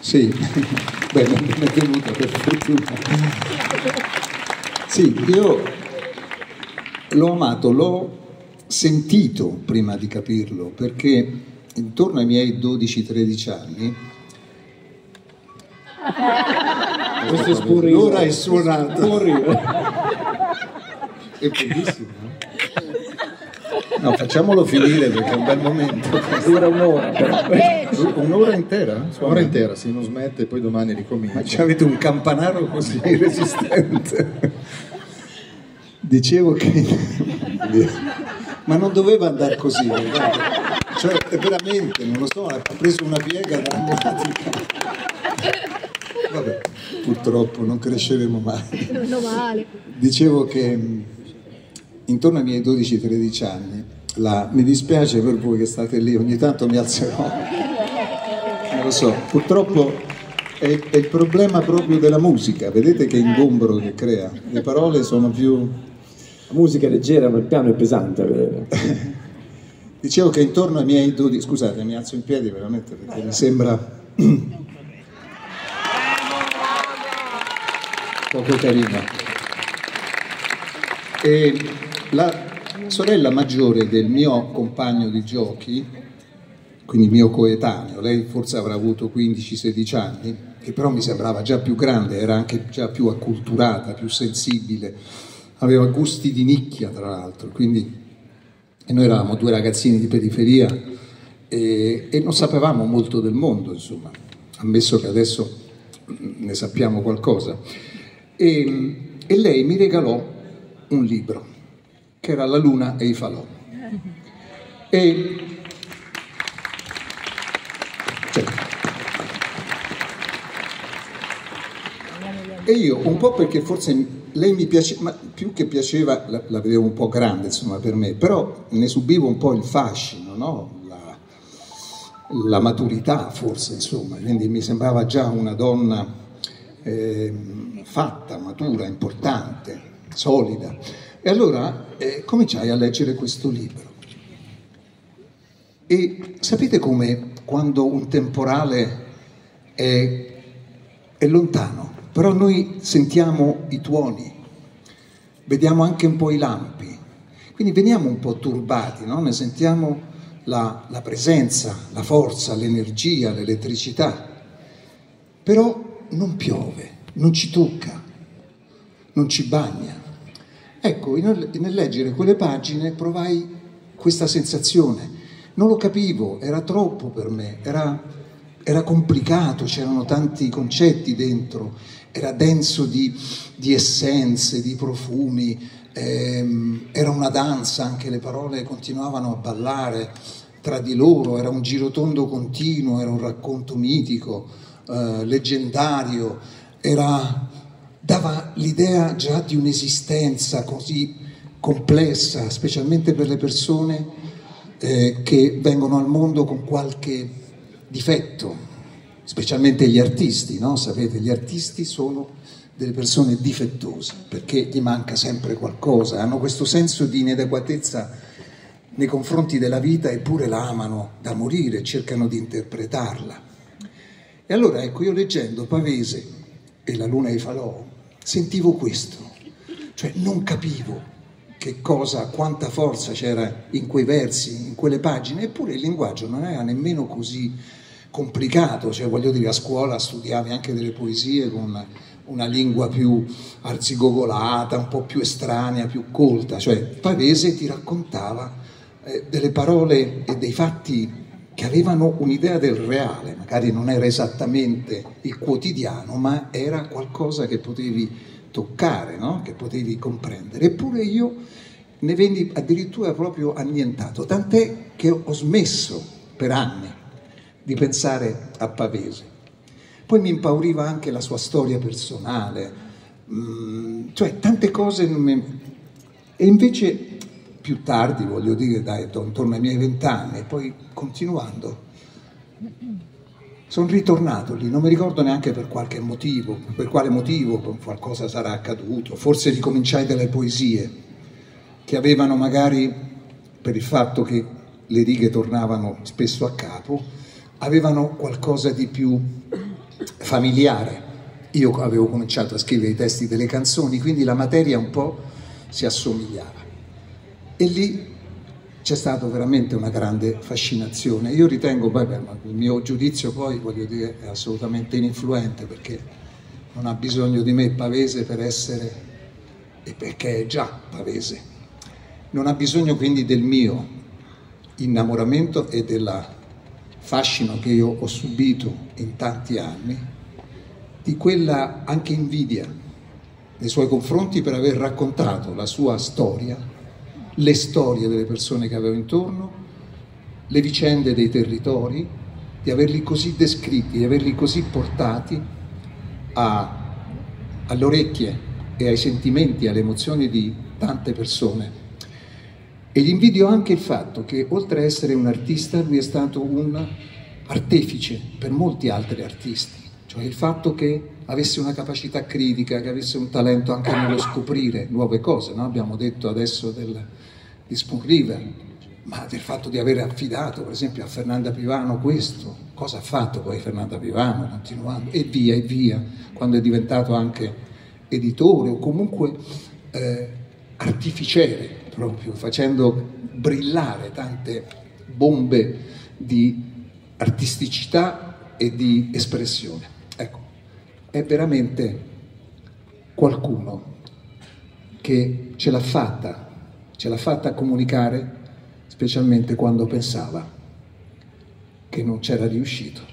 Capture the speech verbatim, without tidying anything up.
Sì, beh, non è venuta per fortuna. Sì, io l'ho amato, l'ho sentito prima di capirlo, perché intorno ai miei dodici tredici anni l'ora è suonata. È bellissimo, no? No, facciamolo finire perché è un bel momento. Dura un'ora. Un'ora intera? Un'ora intera, se non smette, poi domani ricomincia. Ma c'avete un campanaro così resistente. Dicevo che... Ma non doveva andare così, guardate. Cioè, veramente, non lo so, ha preso una piega drammatica. Vabbè, purtroppo non cresceremo mai. Non male. Dicevo che intorno ai miei dodici tredici anni, la, mi dispiace per voi che state lì, ogni tanto mi alzerò. Non lo so, purtroppo è, è il problema proprio della musica, vedete che ingombro che crea. Le parole sono più... La musica è leggera, ma il piano è pesante. Vero? Dicevo che intorno ai miei dodici... Scusate, mi alzo in piedi veramente perché mi sembra... poco carino. E la sorella maggiore del mio compagno di giochi, quindi mio coetaneo, lei forse avrà avuto quindici sedici anni, che però mi sembrava già più grande, era anche già più acculturata, più sensibile, aveva gusti di nicchia tra l'altro, quindi e noi eravamo due ragazzini di periferia e, e non sapevamo molto del mondo, insomma, ammesso che adesso ne sappiamo qualcosa. E, e lei mi regalò un libro che era La luna e i falò. E, cioè, e io un po' perché forse lei mi piaceva, ma più che piaceva la, la vedevo un po' grande insomma per me, però ne subivo un po' il fascino, no? la, la maturità forse insomma, quindi mi sembrava già una donna eh, fatta, matura, importante, solida. E allora eh, cominciai a leggere questo libro. E sapete come quando un temporale è, è lontano, però noi sentiamo i tuoni, vediamo anche un po' i lampi, quindi veniamo un po' turbati, no? Ne sentiamo la, la presenza, la forza, l'energia, l'elettricità, però non piove, non ci tocca, non ci bagna. Ecco, nel, nel leggere quelle pagine provai questa sensazione, non lo capivo, era troppo per me, era, era complicato, c'erano tanti concetti dentro, era denso di, di essenze, di profumi, ehm, era una danza, anche le parole continuavano a ballare tra di loro, era un girotondo continuo, era un racconto mitico, eh, leggendario, era... dava l'idea già di un'esistenza così complessa, specialmente per le persone eh, che vengono al mondo con qualche difetto, specialmente gli artisti, no? Sapete, gli artisti sono delle persone difettose, perché gli manca sempre qualcosa, hanno questo senso di inadeguatezza nei confronti della vita, eppure la amano da morire, cercano di interpretarla. E allora, ecco, io leggendo Pavese e La luna e i falò, sentivo questo, cioè non capivo che cosa, quanta forza c'era in quei versi, in quelle pagine, eppure il linguaggio non era nemmeno così complicato, cioè voglio dire, a scuola studiavi anche delle poesie con una, una lingua più arzigogolata, un po' più estranea, più colta, cioè Pavese ti raccontava eh, delle parole e dei fatti che avevano un'idea del reale, magari non era esattamente il quotidiano, ma era qualcosa che potevi toccare, no? Che potevi comprendere. Eppure io ne venni addirittura proprio annientato, tant'è che ho smesso per anni di pensare a Pavese. Poi mi impauriva anche la sua storia personale, mm, cioè tante cose non mi... E invece più tardi, voglio dire, dai, intorno ai miei vent'anni, e poi continuando, sono ritornato lì, non mi ricordo neanche per qualche motivo, per quale motivo, qualcosa sarà accaduto, forse ricominciai delle poesie che avevano magari, per il fatto che le righe tornavano spesso a capo, avevano qualcosa di più familiare. Io avevo cominciato a scrivere i testi delle canzoni, quindi la materia un po' si assomigliava. E lì c'è stata veramente una grande fascinazione. Io ritengo, vabbè, ma il mio giudizio poi, voglio dire, è assolutamente ininfluente, perché non ha bisogno di me Pavese per essere, e perché è già Pavese. Non ha bisogno quindi del mio innamoramento e del fascino che io ho subito in tanti anni, di quella anche invidia nei suoi confronti per aver raccontato la sua storia, le storie delle persone che avevo intorno, le vicende dei territori, di averli così descritti, di averli così portati a, alle orecchie e ai sentimenti, alle emozioni di tante persone. E gli invidio anche il fatto che, oltre a essere un artista, lui è stato un artefice per molti altri artisti. Cioè il fatto che avesse una capacità critica, che avesse un talento anche nello scoprire nuove cose, no? Abbiamo detto adesso del, di Spoon River, ma del fatto di aver affidato per esempio a Fernanda Pivano questo, cosa ha fatto poi Fernanda Pivano continuando, e via e via, quando è diventato anche editore o comunque eh, artificiere, proprio facendo brillare tante bombe di artisticità e di espressione. Ecco, è veramente qualcuno che ce l'ha fatta, ce l'ha fatta comunicare, specialmente quando pensava che non c'era riuscito.